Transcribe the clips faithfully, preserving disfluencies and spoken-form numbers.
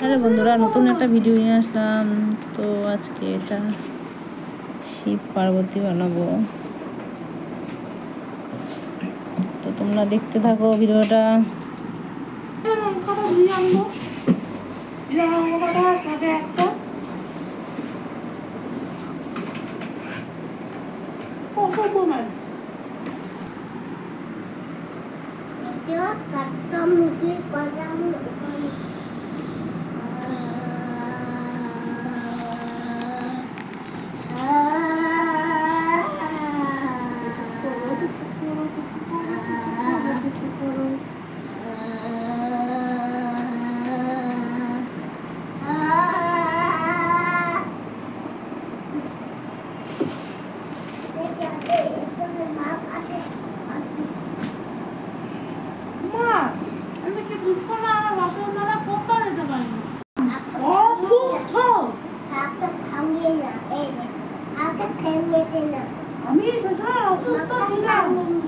Hello বন্ধুরা, নতুন একটা ভিডিও নিয়ে আসলাম। তো আজকে এটা শিব পার্বতী বানাবো, তো তোমরা দেখতে থাকো ভিডিওটা। আমি অসুস্থ ছিলাম।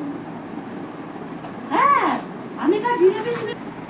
হ্যাঁ, আমি তা ধীরে ধীরে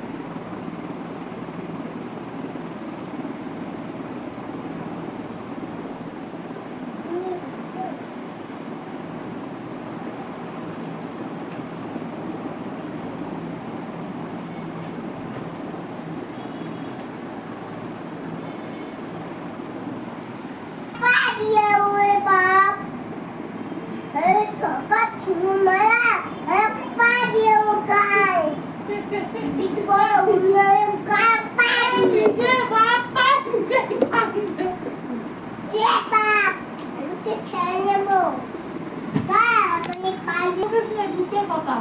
কথা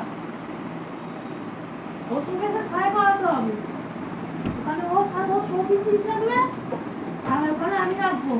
ওর সঙ্গে সাই করাতে হবে। ওখানে ও সাধু সবজি হিসেবে আর ওখানে আমি রাখবো।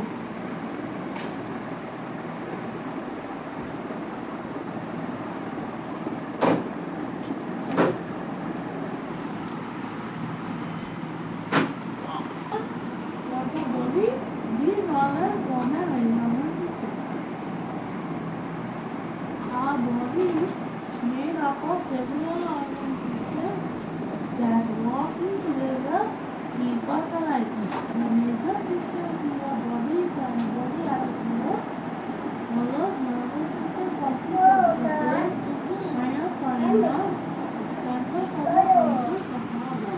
Our body is made up of several organ systems that working together keep us alive. The major systems in your body is our body apparatus, follows nervous system consists of the brain, spinal cord, and nerve, controls all the functions of our body.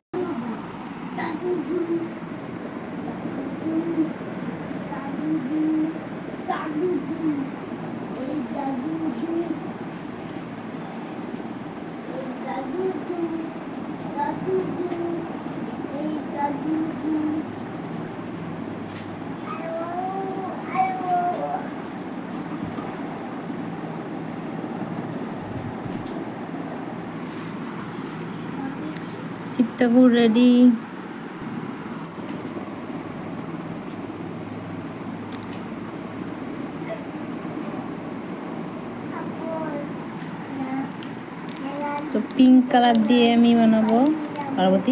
Shiv ঠাকুর ready. তো pink colour দিয়ে আমি বানাবো Parvati.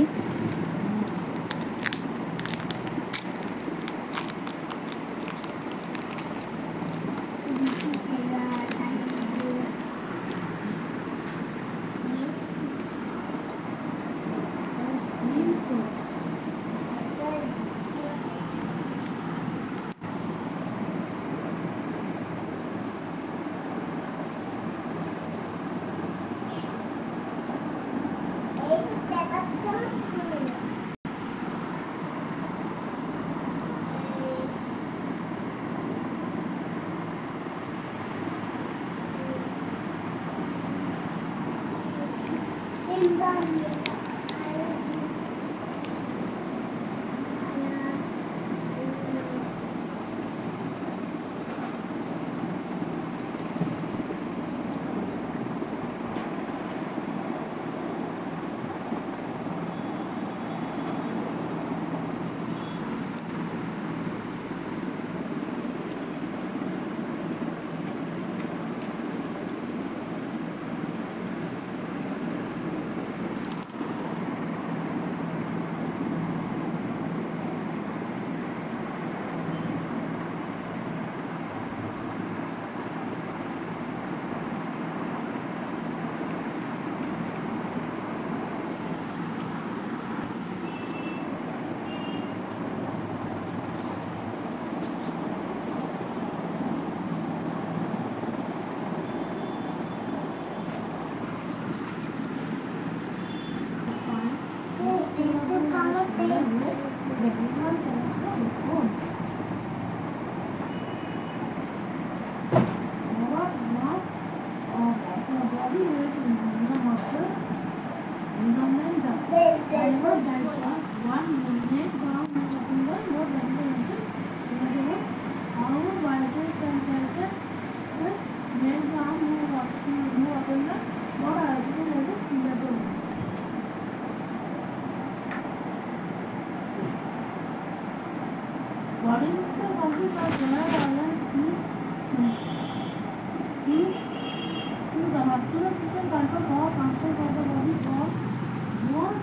body system consists of general organs due to due to the muscular system controls all functions of the body from bones.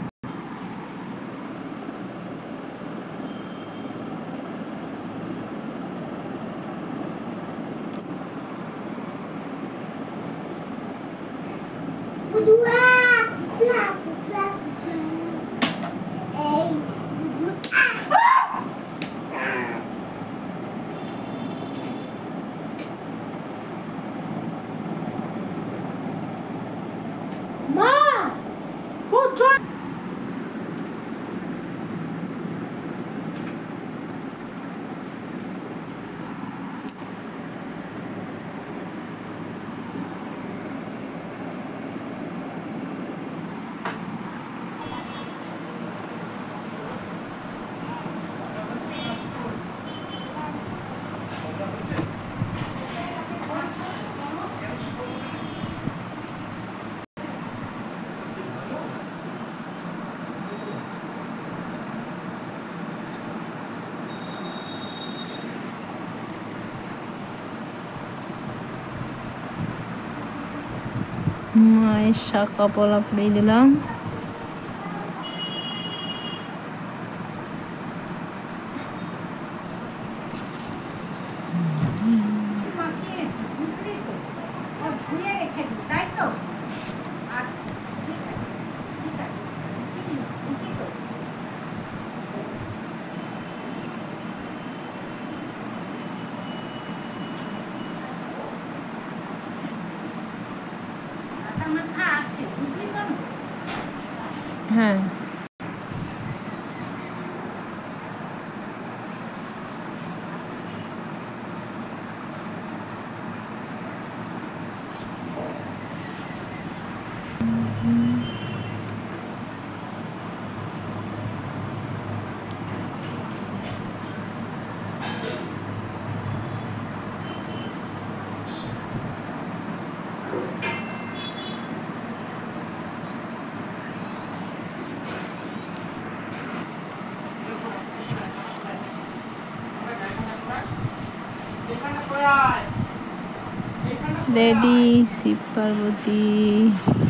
Ma! Who joined? মায়ের শাখা পলা পরিয়ে দিলাম। হ্যাঁ রেডি শিব পার্বতী।